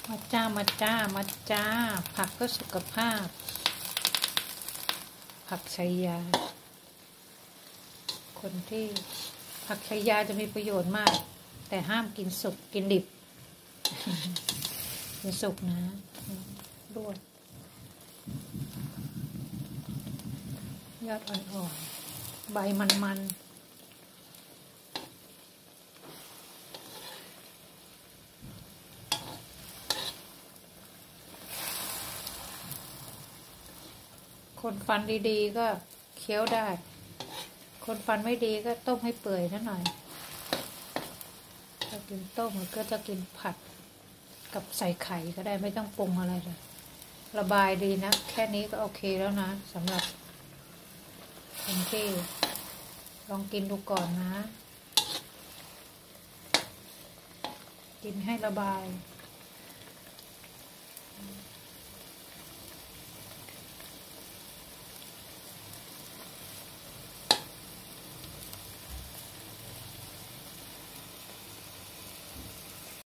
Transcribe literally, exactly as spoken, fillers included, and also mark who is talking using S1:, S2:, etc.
S1: มาจ้ามาจ้ามาจ้าผักก็สุขภาพผักชัยยาคนที่ผักชัยยาจะมีประโยชน์มากแต่ห้ามกินสุกกินดิบกินสุกนะรวดยอดอ่อนๆใบมันๆคนฟันดีๆก็เคี้ยวได้คนฟันไม่ดีก็ต้มให้เปื่อยนิดหน่อยถ้ากินต้มก็จะกินผัดกับใส่ไข่ก็ได้ไม่ต้องปรุงอะไรเลยระบายดีนะแค่นี้ก็โอเคแล้วนะสำหรับคนที่ลองกินดูก่อนนะกินให้ระบาย